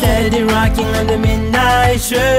Steady rocking on the midnight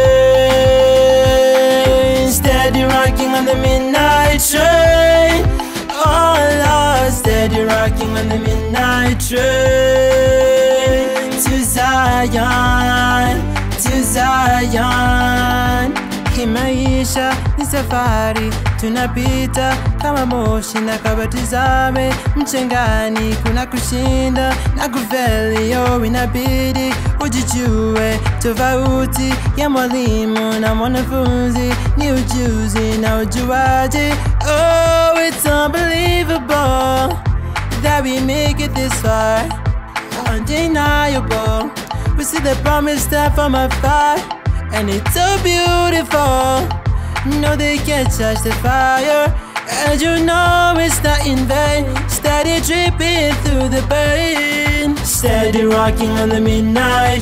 train. Steady rocking on the midnight train. Oh Lord, steady rocking on the midnight train. To Zion, to Zion. Hii maisha ni safari, tunapita kama moshi na kabatizame mchangani. Kuna kushinda na kufeli, yo inabidi ujijue. Tofauti ya mwalimu na mwanafunzi ni ujuzi na ujuaji. Oh, it's unbelievable that we make it this far. Undeniable, we see the promised land from afar, and it's so beautiful. No, they can't touch the fire, and you know it's not in vain. Steady dripping through the pain. Steady rocking on the midnight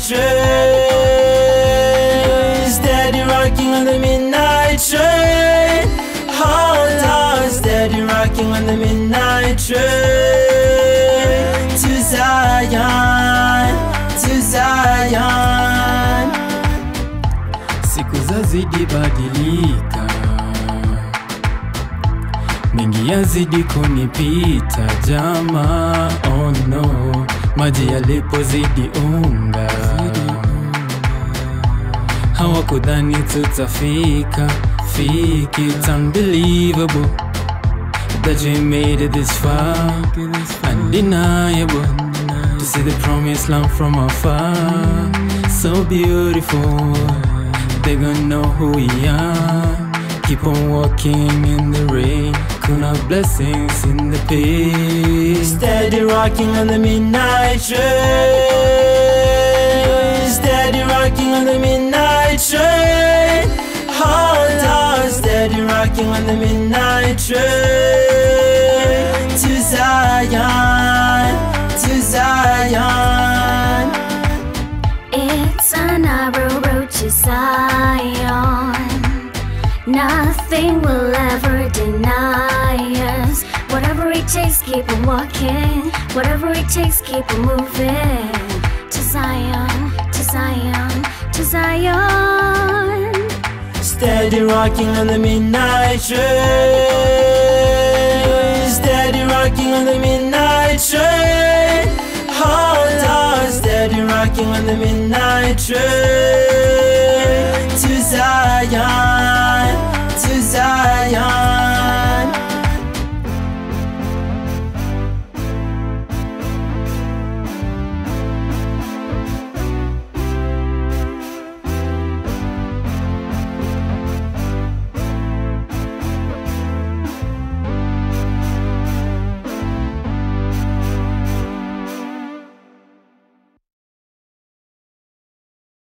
train. Steady rocking on the midnight train. Hold on, steady rocking on the midnight train. To Zion, to Zion. Siku zazidi badilika, mengi yazidi kunipita jama. Oh no, maji yalipozidi unga, hawakudhani tutafika. It's unbelievable that we made it this far. Undeniable to see the promised land from afar. So beautiful, they gonna know who we are. Keep on walking in the rain, kuna blessings in the pain. Steady rocking on the midnight train. Steady rocking on the midnight train. Hold on, steady rocking on the midnight train. To Zion, to Zion. It's a narrow road to Zion. Nothing will ever deny us. Whatever it takes, keep on walking. Whatever it takes, keep on moving. To Zion, to Zion, to Zion. Steady rocking on the midnight train. Steady rocking on the midnight train. Hold on, steady rocking on the midnight train.